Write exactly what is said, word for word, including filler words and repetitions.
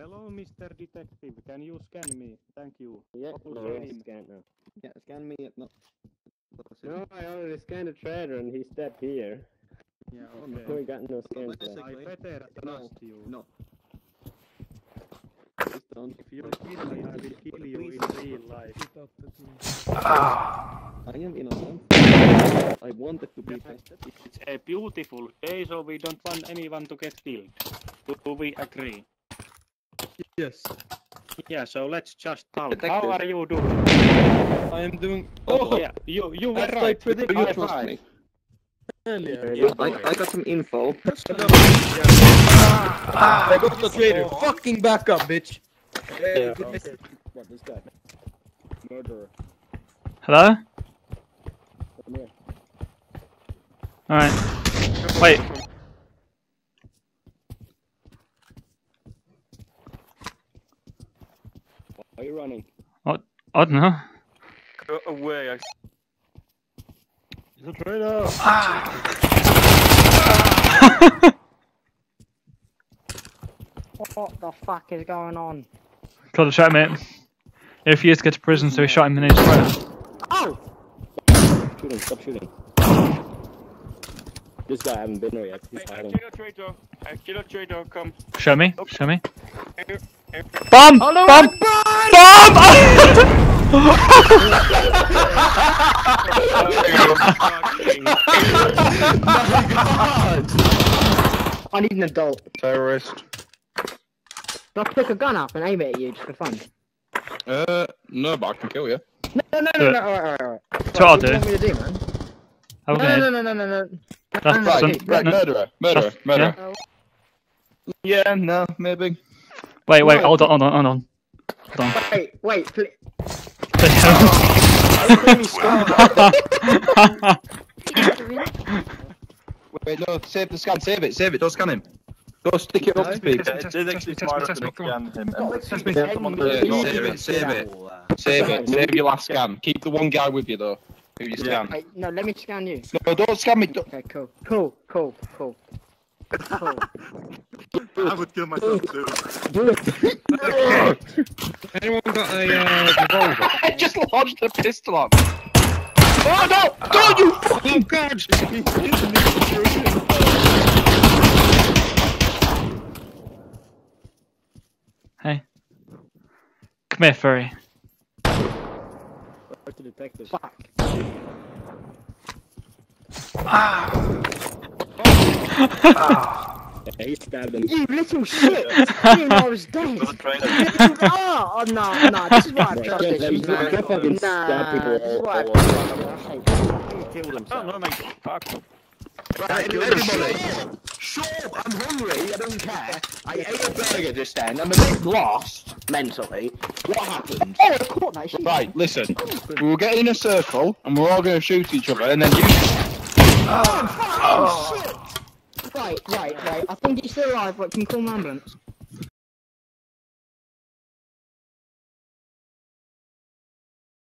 Hello, Mister Detective. Can you scan me? Thank you. Yeah, Oh, no, scan it's him. scanned now. Yeah, scan me. No. No, I already scanned the trader and he's dead here. Yeah, No, okay. we got no scans I left. better trust you. No. Please don't. If you kill me, I will kill you in real life. I am innocent. I wanted to be tested. It's a beautiful day, so we don't want anyone to get killed. Do we agree? Yes. Yeah, so let's just talk. Detective. How are you doing? I am doing. Oh, yeah, you you were That's right. like pretty Do you High trust five. me? earlier. Yeah, I, I got some info. I got the traitor. Fucking back up, bitch. Yeah, What, this guy? Murderer. Hello? Come here. Alright. Wait. Why are you running? I don't know. Go away. I... It's a traitor. What the fuck is going on? Got a shot, mate. He refused to go to prison, so he shot him in his throat. Oh! Shooting, stop shooting. This guy I haven't been there yet. He's hiding. Kill a traitor. I kill a traitor. Come. Show me. Show me. Bomb! Hello, Bomb! I need an adult. Terrorist. Do I pick a gun up and aim it at you just for fun? Uh, no, but I can kill you. No, no, no, no, no, alright, alright, alright. That's what I'll What do you do. want me to do, man? How No, we no, gonna- no, no, no, no, no. That's no, no, some- okay, Right, no. murderer. Murderer. That's- Murderer. yeah. Yeah, no, maybe. Wait, wait, No. hold on, hold on, hold on. Hold on. Wait, wait, please. Wait, no, save the scan, save it, save it, don't scan him. Go stick it up to speaker. It is actually smarter to scan him. Yeah, save it, save it. Save it, save your last scan. Keep the one guy with you though, who you scan. Wait, no, let me scan you. No, don't scan me. Don't. Okay, cool. Cool, cool, cool. Cool. I would kill myself too. Anyone got a uh, revolver? I just launched a pistol on. Oh no! Don't you fucking god! Hey. Come here, furry. Where's the detective? Fuck. Yeah, he stabbed him. You little shit! You knew I was dead! oh, oh, no, no, this is why I trust Yeah, this let me- shit, man. let me fucking stab Nah, people this is all- why I all trust over. this shit. I hate this. He killed himself. Oh no, mate. Fuck. Right, Everybody, sure, I'm hungry, I don't care. I ate a burger just then, I'm a bit lost, mentally. What happened? Oh, I caught that shit. Right, listen, we were getting in a circle, and we're all going to shoot each other, and then you... Oh, fuck, shit! Right, right, right, I think he's still alive, but can you call an ambulance?